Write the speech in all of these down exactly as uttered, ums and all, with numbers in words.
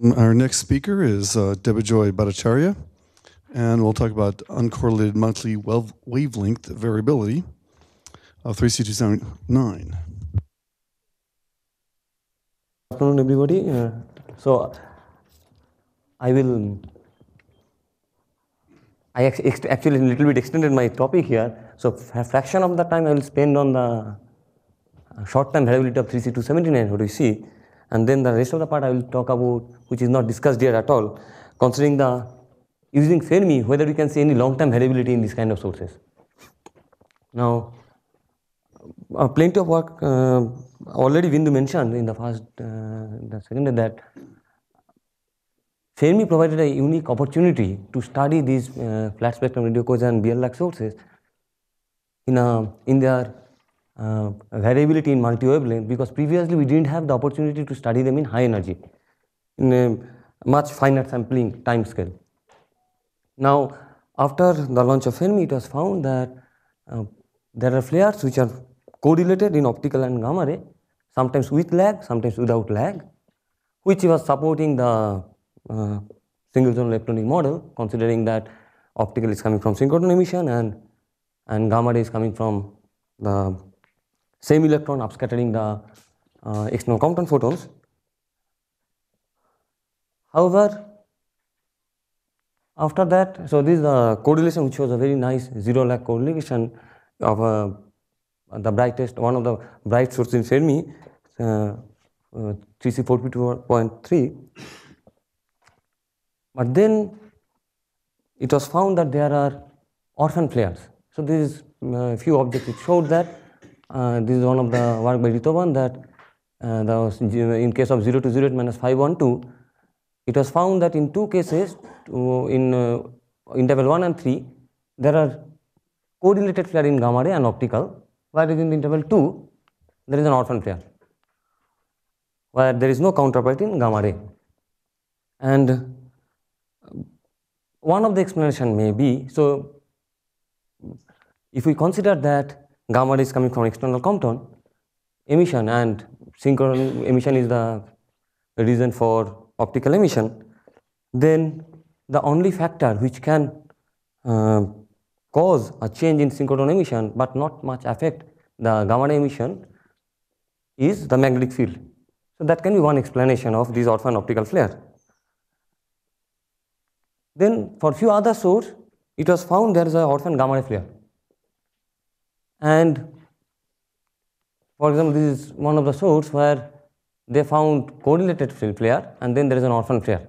Our next speaker is uh, Debbijoy Bhattacharya, and we'll talk about uncorrelated multi-wavelength variability of three C two seventy-nine. Good afternoon, everybody. Uh, so, I will, I actually a little bit extended my topic here. So, a fraction of the time I will spend on the short-time variability of three C two seventy-nine, what we see. And then the rest of the part I will talk about, which is not discussed here at all, considering the using Fermi, whether we can see any long-term variability in this kind of sources. Now, uh, plenty of work uh, already been mentioned in the first, uh, the second that Fermi provided a unique opportunity to study these uh, flat spectrum radio quasar and Biel-like sources in a in their Uh, variability in multi-wavelength, because previously we didn't have the opportunity to study them in high energy, in a much finer sampling time scale. Now, after the launch of Fermi, it was found that uh, there are flares which are correlated in optical and gamma ray, sometimes with lag, sometimes without lag, which was supporting the uh, single zone electronic model, considering that optical is coming from synchronous emission and, and gamma ray is coming from the same electron upscattering the uh, external compton photons. However, after that, so this is the correlation which was a very nice zero lag correlation of uh, the brightest, one of the bright sources in Fermi, uh, uh, three C forty-two point three. But then it was found that there are orphan flares. So this is a uh, few objects which showed that. Uh, this is one of the work by Ritovan that uh, the, in case of zero to zero eight minus five one two, it was found that in two cases, uh, in uh, interval one and three, there are correlated flare in gamma ray and optical, whereas in the interval two, there is an orphan flare, where there is no counterpart in gamma ray. And one of the explanation may be, so if we consider that gamma ray is coming from external compton emission and synchronous emission is the reason for optical emission, then the only factor which can uh, cause a change in synchronous emission but not much affect the gamma ray emission is the magnetic field. So that can be one explanation of this orphan optical flare. Then for few other sources, it was found there is an orphan gamma ray flare. And for example, this is one of the sources where they found correlated flare and then there is an orphan flare.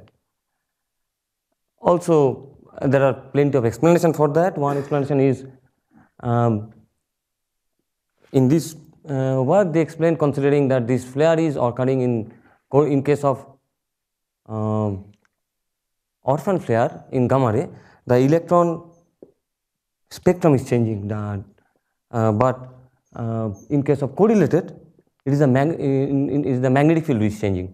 Also, there are plenty of explanations for that. One explanation is um, in this uh, work they explain considering that this flare is occurring in, in case of um, orphan flare in gamma ray, the electron spectrum is changing. The Uh, but uh, in case of correlated, it is, a mag in, in, is the magnetic field which is changing.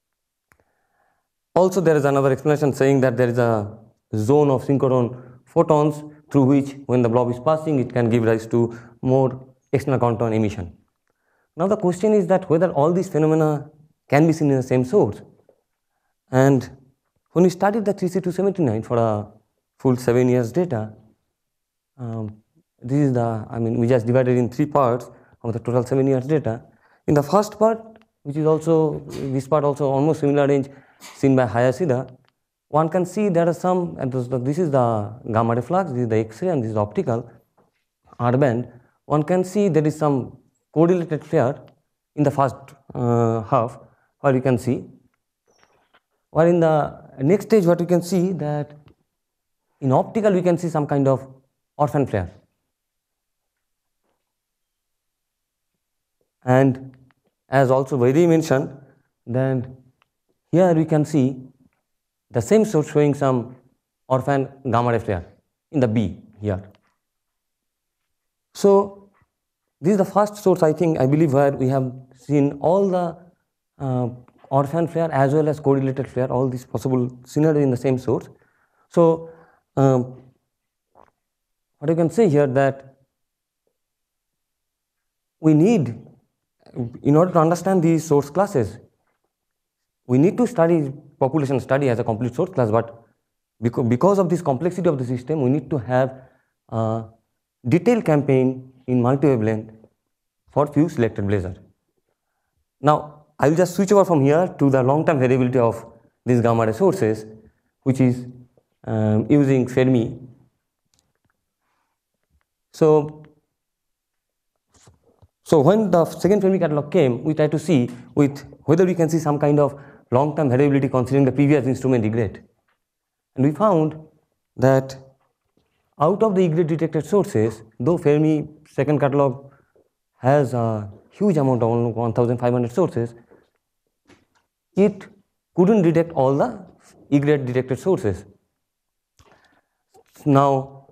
Also, there is another explanation saying that there is a zone of synchronous photons through which, when the blob is passing, it can give rise to more external compton emission. Now, the question is that whether all these phenomena can be seen in the same source. And when we studied the three C two seventy-nine for a full seven years data, um, this is the, I mean, we just divided in three parts of the total seven years data. In the first part, which is also, this part also almost similar range seen by Hayashida, one can see there are some, and this is the gamma ray flux, this is the X-ray, and this is the optical R band. One can see there is some correlated flare in the first uh, half, where you can see. While in the next stage, what you can see that in optical, we can see some kind of orphan flare. And as also Vaidhi mentioned, then here we can see the same source showing some orphan gamma ray flare in the B here. So this is the first source, I think, I believe, where we have seen all the uh, orphan flare as well as correlated flare, all these possible scenario in the same source. So um, what you can say here that we need, in order to understand these source classes, we need to study population study as a complete source class, but because, because of this complexity of the system, we need to have a detailed campaign in multi-wavelength for few selected blazars. Now, I will just switch over from here to the long-term variability of these gamma ray sources, which is um, using Fermi. So, so when the second Fermi catalog came, we tried to see with whether we can see some kind of long-term variability considering the previous instrument E-grade. And we found that out of the E-grade detected sources, though Fermi second catalog has a huge amount of one thousand five hundred sources, it couldn't detect all the E-grade detected sources. Now,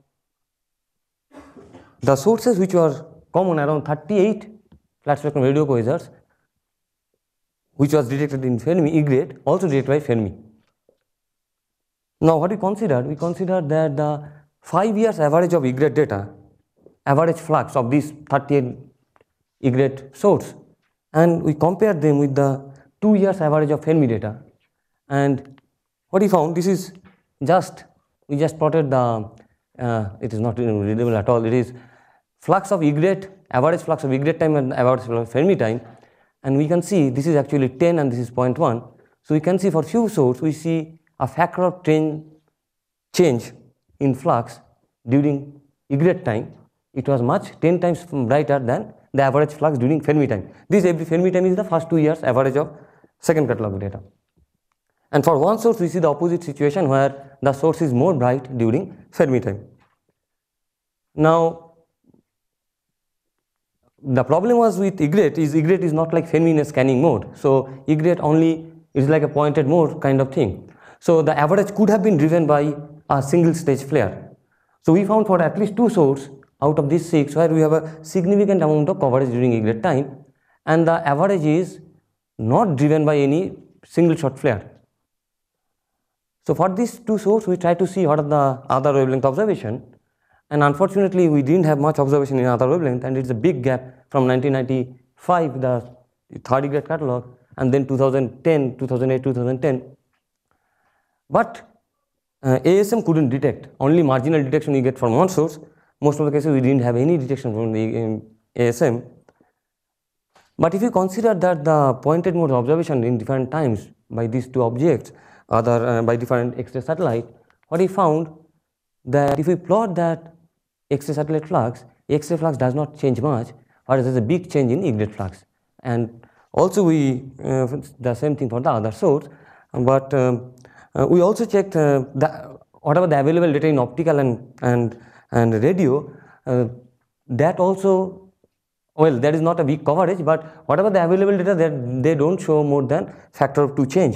the sources which were common, around thirty-eight flat spectrum radio quasars, which was detected in Fermi E-grade, also detected by Fermi. Now, what we considered? We considered that the five years average of E-grade data, average flux of these thirty-eight E-grade source, and we compared them with the two years average of Fermi data. And what we found, this is just, we just plotted the, uh, it is not readable at all, it is flux of E-grade, average flux of E-grade time and average flux of Fermi time, and we can see this is actually ten and this is zero point one. So we can see for few sources, we see a factor of ten change in flux during E-grade time. It was much ten times brighter than the average flux during Fermi time. This every Fermi time is the first two years average of second catalog data. And for one source, we see the opposite situation where the source is more bright during Fermi time. Now, the problem was with E-grade is E-grade is not like Fermi in a scanning mode. So E-grade only is like a pointed mode kind of thing. So the average could have been driven by a single stage flare. So we found for at least two sources out of these six where we have a significant amount of coverage during E-grade time, and the average is not driven by any single shot flare. So for these two sources, we try to see what are the other wavelength observation, and unfortunately we didn't have much observation in other wavelength, and it's a big gap from nineteen ninety-five, the third E-grade catalog, and then two thousand ten, two thousand eight, two thousand ten. But uh, A S M couldn't detect, only marginal detection you get from one source. Most of the cases we didn't have any detection from the um, A S M. But if you consider that the pointed mode observation in different times by these two objects, other uh, by different X-ray satellite, what we found that if we plot that X-ray satellite flux, X-ray flux does not change much, whereas there is a big change in E-grade flux. And also we uh, the same thing for the other source, but um, uh, we also checked uh, the whatever the available data in optical and and and radio, uh, that also, well, that is not a weak coverage, but whatever the available data, that they don't show more than factor of two change.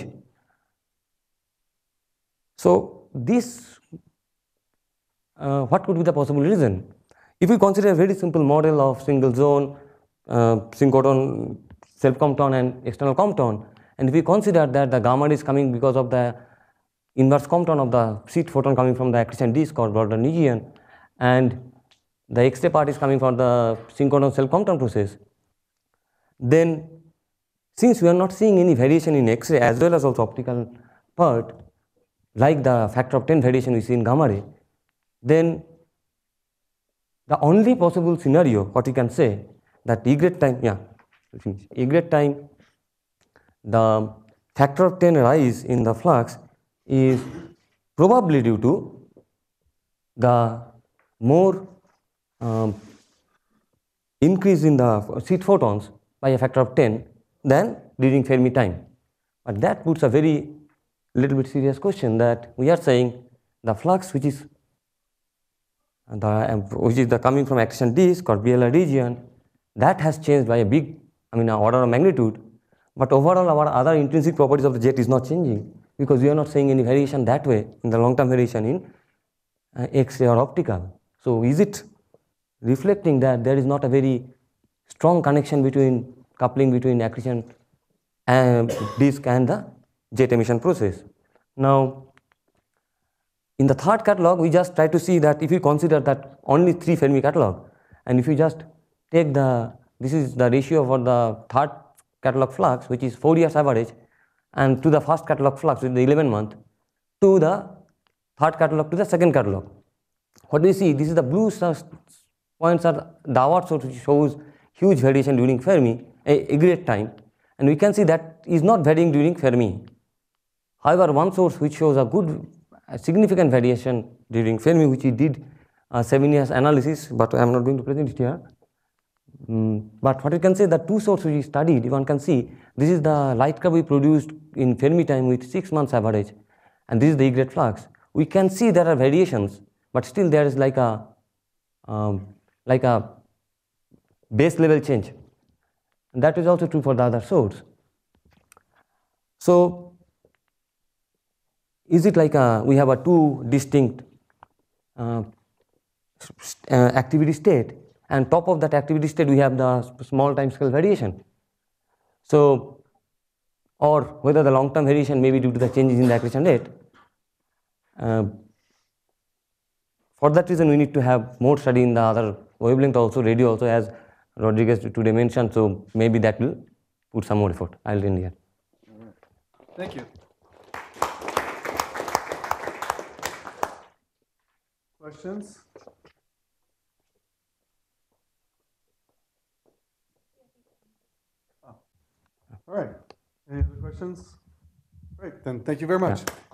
So this, uh, what could be the possible reason? If we consider a very simple model of single zone, uh, synchrotron, self-compton and external compton, and if we consider that the gamma is coming because of the inverse compton of the seed photon coming from the accretion-disk or Ramanujan, and the X-ray part is coming from the synchrotron self-compton process, then since we are not seeing any variation in X-ray as well as also optical part, like the factor of ten variation we see in gamma ray, then the only possible scenario what we can say that E-grade time, yeah, E-grade time, the factor of ten rise in the flux is probably due to the more um, increase in the seed photons by a factor of ten than during Fermi time. But that puts a very little bit serious question that we are saying the flux which is the um, which is the coming from accretion-disk or B L R region, that has changed by a big, I mean, order of magnitude, but overall our other intrinsic properties of the jet is not changing because we are not seeing any variation that way in the long-term variation in uh, X-ray or optical. So is it reflecting that there is not a very strong connection between coupling between accretion and disk and the jet emission process? Now, in the third catalog, we just try to see that if you consider that only three Fermi catalog, and if you just take the, this is the ratio for the third catalog flux, which is four years average, and to the first catalog flux with the eleven month to the third catalog to the second catalog. What do you see? This is the blue points are the hour source, which shows huge variation during Fermi, a, a great time, and we can see that is not varying during Fermi. However, one source which shows a good, a significant variation during Fermi, which we did uh, seven years analysis, but I am not going to present it here. Mm, but what you can say, the two sources we studied, one can see this is the light curve we produced in Fermi time with six months average, and this is the E-grade flux. We can see there are variations, but still there is like a um, like a base level change, and that is also true for the other source. So, is it like a, we have a two distinct uh, uh, activity state, and top of that activity state we have the small time scale variation. So, or whether the long term variation may be due to the changes in the accretion rate. Uh, for that reason we need to have more study in the other wavelength also, radio also, as Rodriguez today mentioned, so maybe that will put some more effort. I will end here. All right. Thank you. Questions? Oh. All right. Any other questions? Great. Then thank you very much. Yeah.